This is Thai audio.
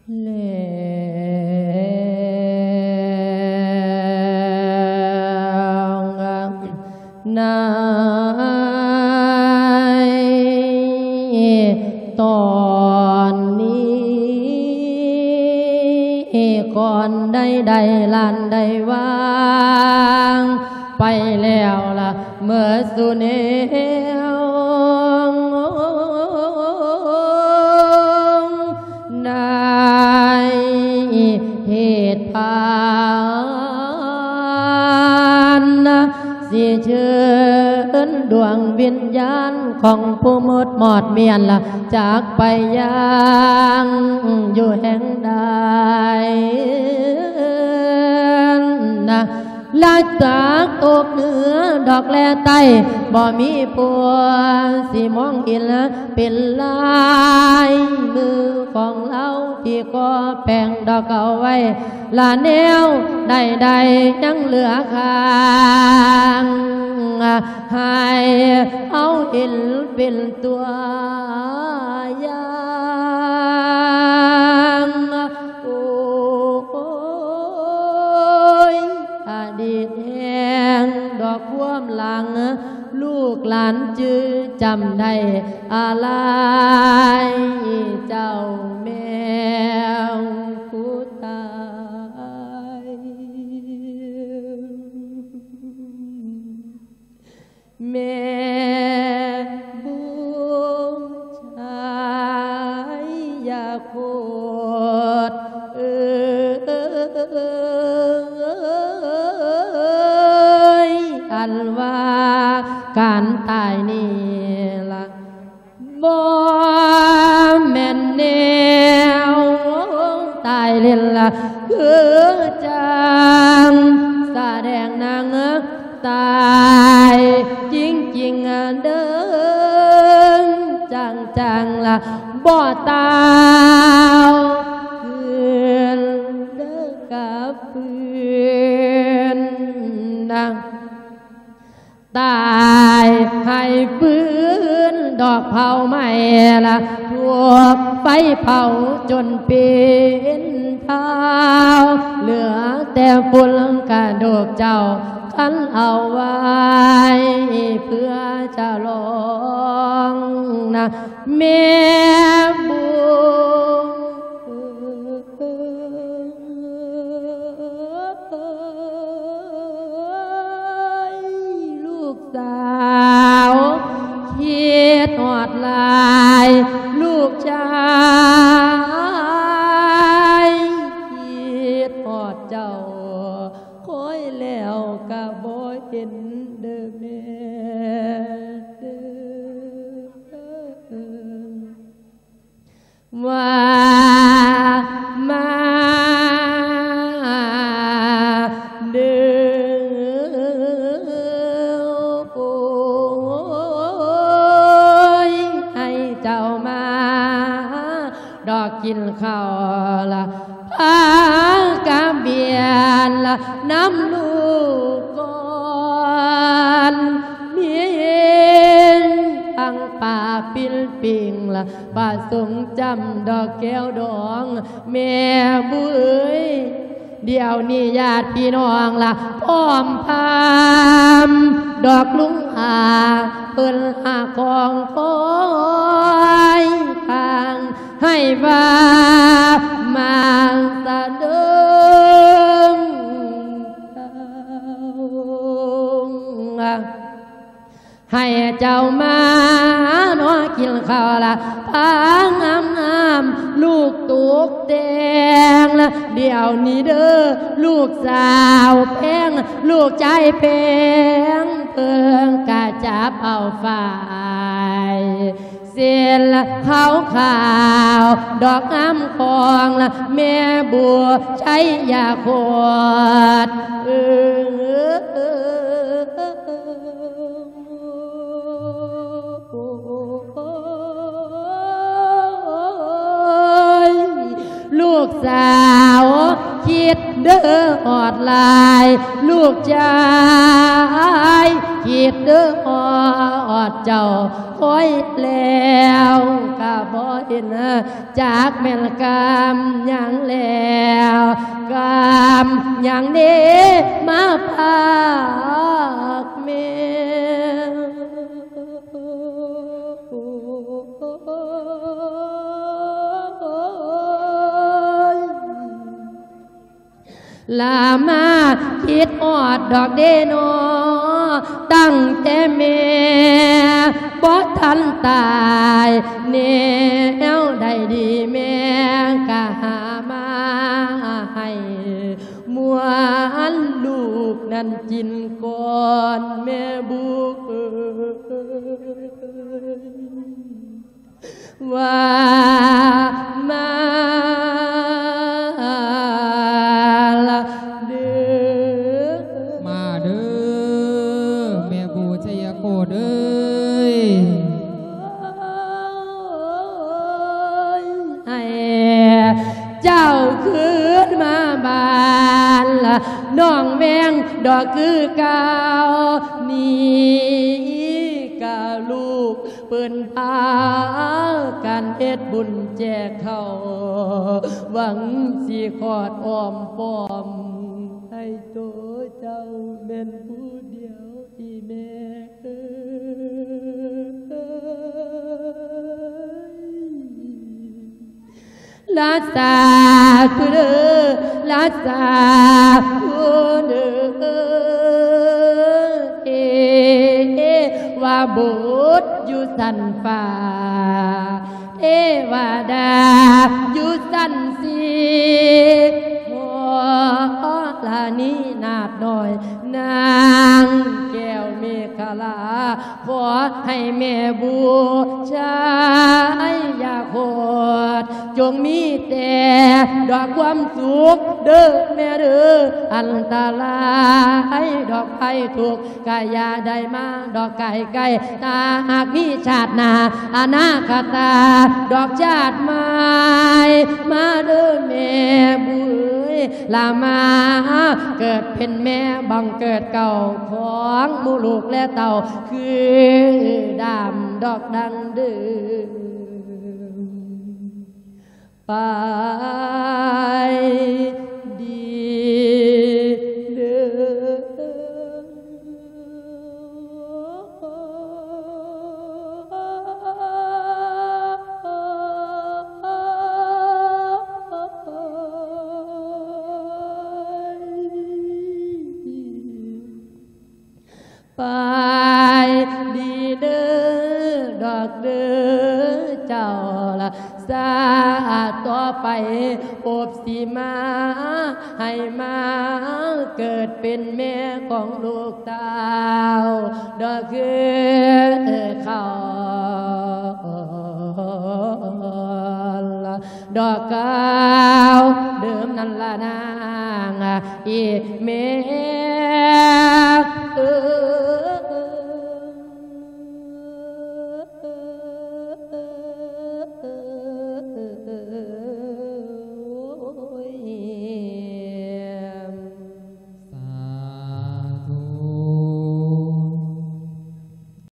แล้วนายตอนนี้ก่อนได้ลานได้วางไปแล้วล่ะเมื่อสุเนวนายเหตุพานสิเชิญดวงวิญญาณของผู้หมดหมดเมียนละจากไปยังอยู่แห่งใดนะลาจากตกเหนือดอกแลไตบ่มีปัวสิมองเห็นละเป็นลายมือของเราที่ก็แปลงดอกเอาไว้ลาแนวใดยังเหลือค้างให้เอาเห็นเป็นตัวอย่างโอ้ยอดีตแห่งดอกความหลังลูกหลานจื้อจำได้อะไรเจ้าแม่ผู้ตายแม่บูชายยาโคตอันว่าการตายนี่ล่ะบ่แม่นแนวตายเล่นล่ะคือจังแสดงนางตายจริงเดินจังล่ะบ่ตาวคืนเด้อกับเพื่อนนางตายให้ฟื้นดอกเผาไม่ละทั่วไฟเผาจนเป็นเท้าเหลือแต่ฝุ่นกระดูกเจ้าคันเอาไว้เพื่อจะลองนะแม่บุลูกสาวคิดหอดลายลูกชายคิดหอดเจ้าคอยแล้วกะบ่เห็นเด้อแม่เด้อว่ามาเด้อโอ้ยให้เจ้ามาดอกกินข้าวละพากะเบียนละน้ำลูกก่อนมีทางป่าปิลปิงละป่าสงจำดอกแก้วดองแม่บุ้ยเดี๋ยวนี้ญาติพี่น้องละพร้อมพามดอกลุงอาเปิ้นหากองปอยทางให้ว่ามาสะดึงให้เจ้ามาหนอกินข้าวละพางามลูกตุกแดงละเดี๋ยวนี้เด้อลูกสาวแพงลูกใจแพงเพิ่งกะจับเอาฝ่ายเสียนละขาวดอกงามคองละแม่บัวใช้ยาขวดลูกสาวคิดเด้อหอดลายลูกชายคิดเด้อหอดเจ้าคอยแล้วก็บ่เห็นจากแม่นกำยังแล้วกำยังนี้มาพากเมลามาคิดอดดอกเดโนตั้งแต่แม่บ่ทันตายแนวใดดีแม่ก็หามาให้มวนลูกนั้นกินก่อนแม่บุกว่ามาละเด้อมาเด้อแม่บูชัยโกเด้อให้เจ้าคืนมาบ้านละน้องแมงดอกคือเก่านี่กะลูกเปิ้นพาการเฮ็ดบุญแจกเขาหวังสิขอดอ้อมป้อมให้ตัวเจ้าเป็นผู้เดียวที่แม่ลาสาคือเด้อลาสาคือเด้อว่าบุตรอยู่สันฟ้าเทวดาอยู่สันสีขอลานี้นาดหน่อยนางแก้วเมฆลาขอให้แม่บูชายยาโคตรจงมีแต่ดอกความสุขเด้อแม่เด้ออันตรายดอกไผ่ถูกกายาได้มาดอกไก่ไก่ตาหากมีชาติหน้าอนาคตาดอกชาติไม้มาเด้อแม่บุยลามาเกิดเป็นแม่บังเกิดเก่าของมูลูกและเต่าคือดำดอกดังเดือไปดีเด้ไปดีเด้อดอกเด้อเจ้าละสาต่อไปอบสีมาให้มาเกิดเป็นแม่ของลูกเต้าดอกคือเขาดอกเก้าเดิมนั่นละนางอีแม่